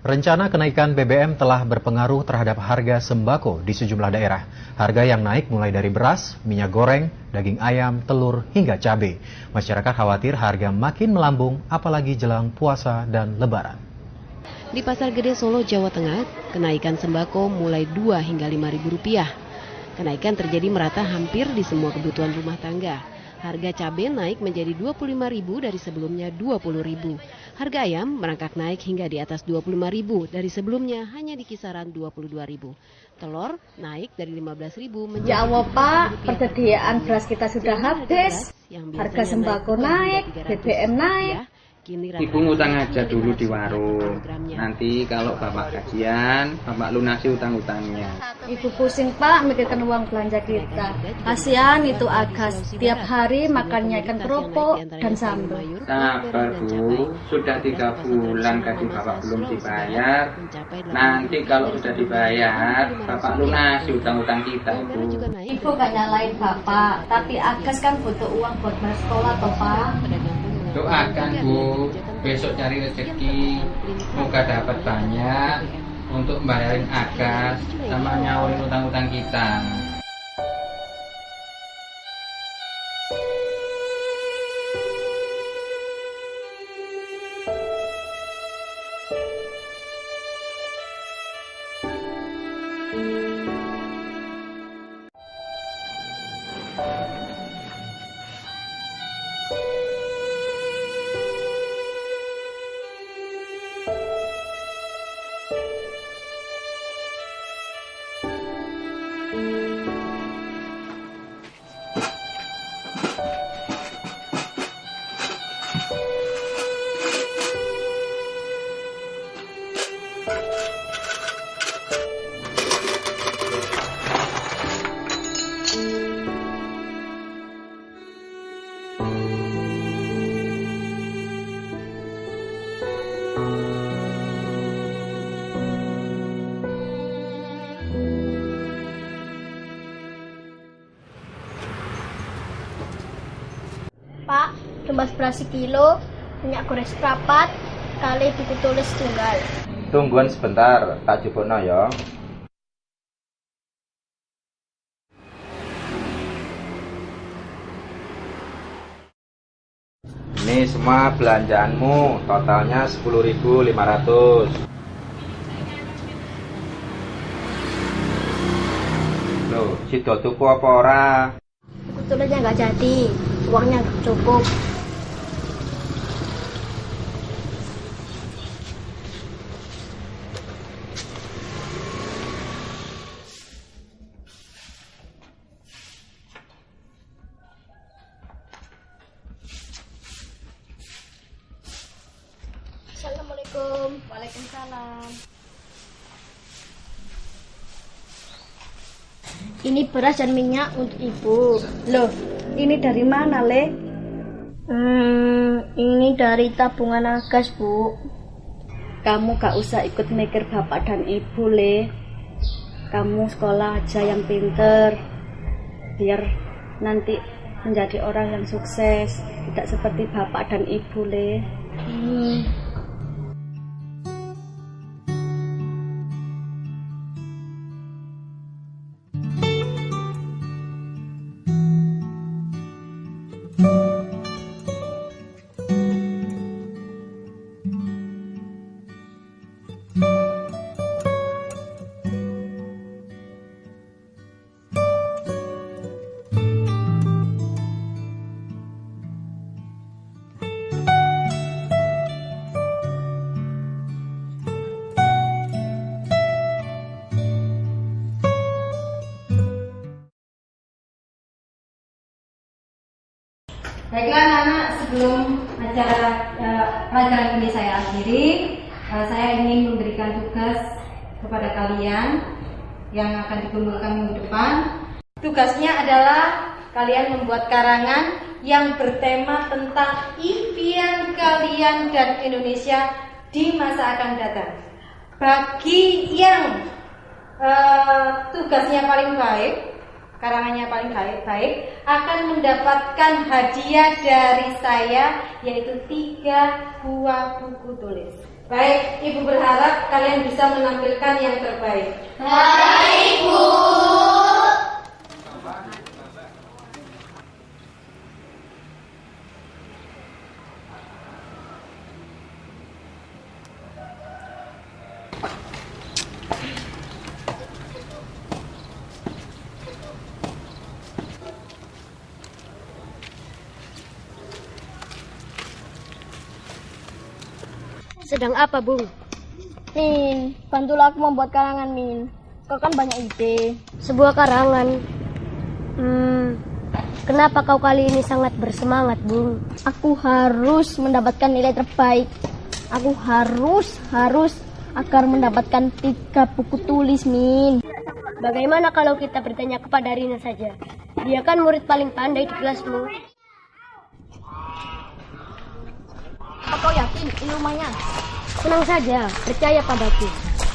Rencana kenaikan BBM telah berpengaruh terhadap harga sembako di sejumlah daerah. Harga yang naik mulai dari beras, minyak goreng, daging ayam, telur, hingga cabai. Masyarakat khawatir harga makin melambung apalagi jelang puasa dan lebaran. Di Pasar Gede Solo, Jawa Tengah, kenaikan sembako mulai 2 hingga Rp5.000. Kenaikan terjadi merata hampir di semua kebutuhan rumah tangga. Harga cabai naik menjadi Rp25.000 dari sebelumnya Rp20.000. Harga ayam merangkak naik hingga di atas Rp25.000 dari sebelumnya hanya di kisaran Rp22.000. Telur naik dari Rp15.000 menjadi Ya Allah Pak, persediaan beras kita sudah habis, harga sembako naik, BBM naik. Ibu ngutang aja dulu di warung. Nanti kalau Bapak gajian, Bapak lunasi utang-utangnya. Ibu pusing Pak mikirkan uang belanja kita. Kasihan itu Agas, tiap hari makannya ikan keropok dan sambal. Sabar Bu, sudah 3 bulan gaji Bapak belum dibayar. Nanti kalau sudah dibayar, Bapak lunasi utang-utang kita Ibu. Ibu gak nyalain Bapak, tapi Agas kan butuh uang buat bayar sekolah toh Pak. Doakan Bu, besok cari rezeki, semoga dapat banyak untuk bayarin Agas sama nyaurin utang-utang kita. Pak, tumbas beras sekilo, minyak goreng seprapat, kali buku tulis tunggal. Tungguan sebentar, tak jupukno ya. Ini semua belanjaanmu, totalnya 10.500. Loh, sido tuku apa ora? Buku tulisnya nggak jadi, uangnya nggak cukup. Assalamualaikum. Waalaikumsalam. Ini beras dan minyak untuk ibu. Loh, ini dari mana, Le? Ini dari tabungan Agas, Bu. Kamu gak usah ikut mikir bapak dan ibu, Le. Kamu sekolah aja yang pinter, biar nanti menjadi orang yang sukses, tidak seperti bapak dan ibu, Le. Baiklah anak-anak, sebelum acara pelajaran ini saya akhiri, saya ingin memberikan tugas kepada kalian yang akan dikumpulkan minggu depan. Tugasnya adalah kalian membuat karangan yang bertema tentang impian kalian dan Indonesia di masa akan datang. Bagi yang tugasnya paling baik, karangannya paling baik akan mendapatkan hadiah dari saya, yaitu 3 buah buku tulis. Baik, Ibu berharap kalian bisa menampilkan yang terbaik. Baik, Bu. Sedang apa, Bung? Min, bantulah aku membuat karangan, Min. Kau kan banyak ide. Sebuah karangan. Kenapa kau kali ini sangat bersemangat, Bung? Aku harus mendapatkan nilai terbaik. Aku harus agar mendapatkan 3 buku tulis, Min. Bagaimana kalau kita bertanya kepada Rina saja? Dia kan murid paling pandai di kelasmu. Kau yakin ini rumahnya? Tenang saja, percaya padaku.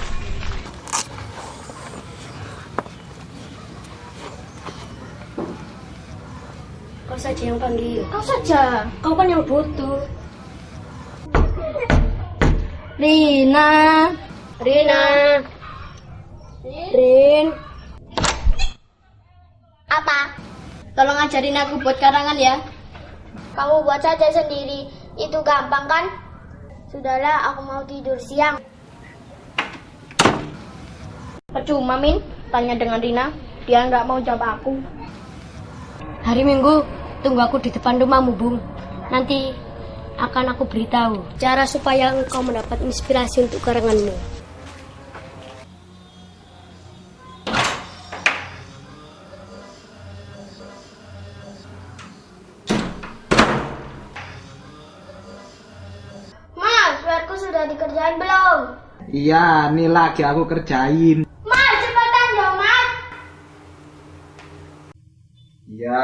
Kau saja yang panggil. Kau saja. Kau kan yang butuh. Rina. Rina. Rin. Apa? Tolong ajarin aku buat karangan ya. Kamu buat saja sendiri. Itu gampang kan? Sudahlah, aku mau tidur siang. Percuma, Min. Tanya dengan Rina. Dia nggak mau jawab aku. Hari Minggu, tunggu aku di depan rumahmu, Bung. Nanti akan aku beritahu cara supaya engkau mendapat inspirasi untuk karanganmu. Sudah dikerjain belum? Iya, nih lagi aku kerjain. Mas, cepetan dong, Mas. Iya.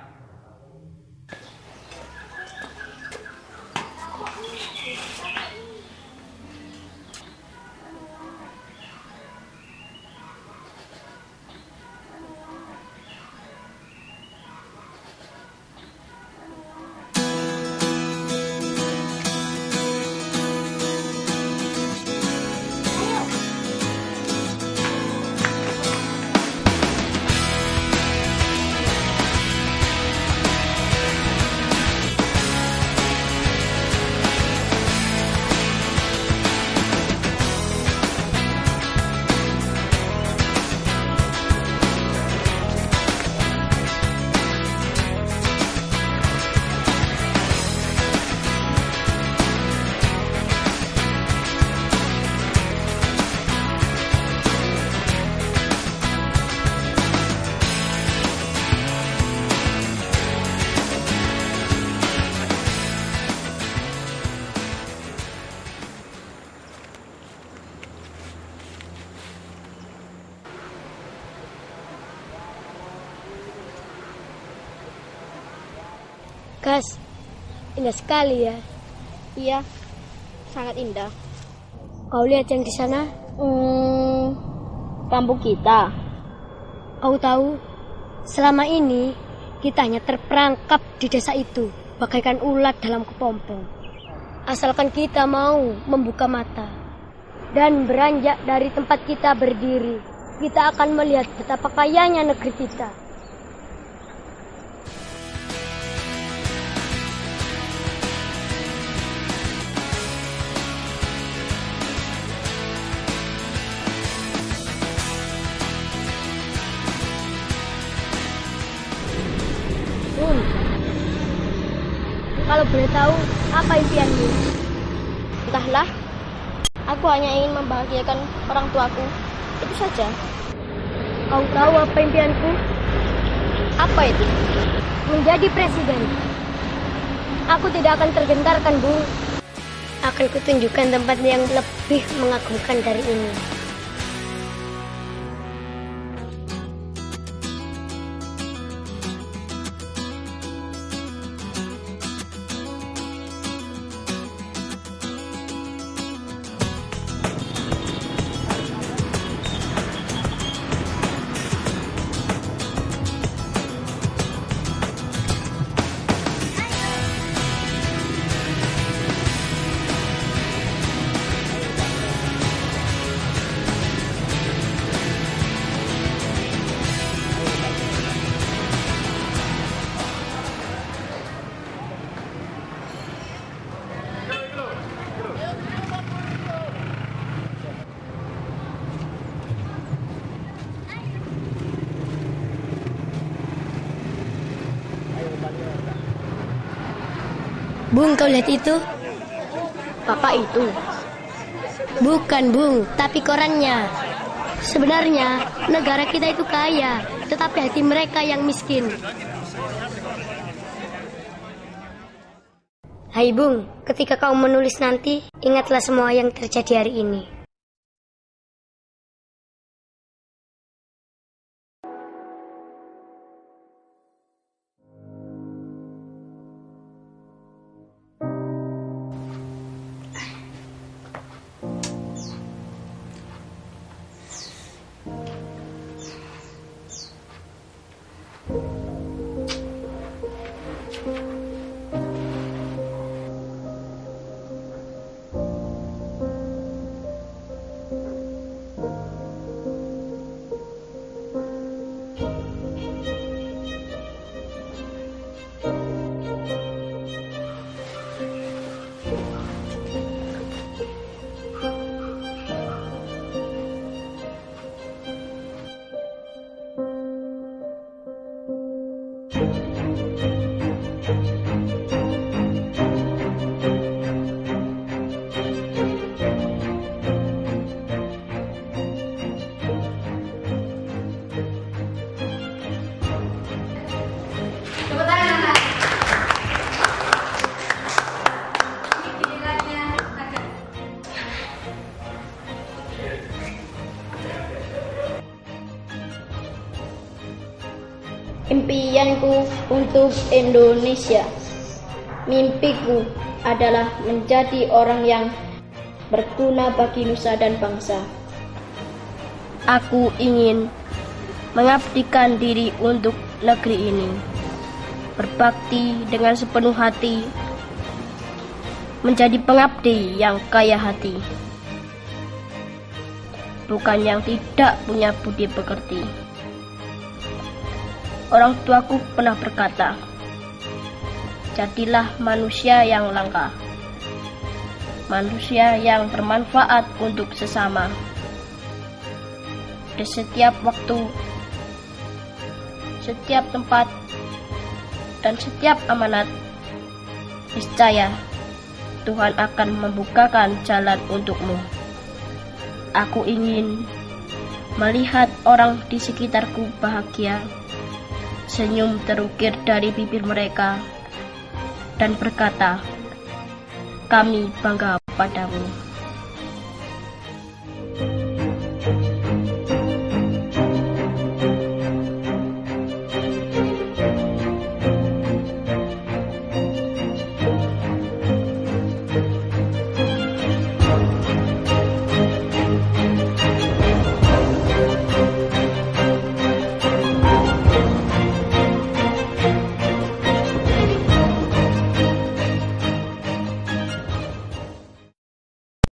Kas, indah sekali ya. Iya, sangat indah. Kau lihat yang di sana? Kampung kita. Kau tahu, selama ini kita hanya terperangkap di desa itu, bagaikan ulat dalam kepompong. Asalkan kita mau membuka mata dan beranjak dari tempat kita berdiri, kita akan melihat betapa kayanya negeri kita. Kalau boleh tahu, apa impianmu? Entahlah, aku hanya ingin membahagiakan orang tuaku. Itu saja. Kau tahu apa impianku? Apa itu? Menjadi presiden. Aku tidak akan tergentarkan, Bu. Akan kutunjukkan tempat yang lebih mengagumkan dari ini. Bung, kau lihat itu? Bapak itu. Bukan, Bung, tapi korannya. Sebenarnya negara kita itu kaya, tetapi hati mereka yang miskin. Hai Bung, ketika kau menulis nanti, ingatlah semua yang terjadi hari ini. Impianku untuk Indonesia. Mimpiku adalah menjadi orang yang berguna bagi nusa dan bangsa. Aku ingin mengabdikan diri untuk negeri ini, berbakti dengan sepenuh hati, menjadi pengabdi yang kaya hati, bukan yang tidak punya budi pekerti. Orang tuaku pernah berkata, jadilah manusia yang langka, manusia yang bermanfaat untuk sesama. Di setiap waktu, setiap tempat, dan setiap amanat, niscaya Tuhan akan membukakan jalan untukmu. Aku ingin melihat orang di sekitarku bahagia, senyum terukir dari bibir mereka, dan berkata, kami bangga padamu.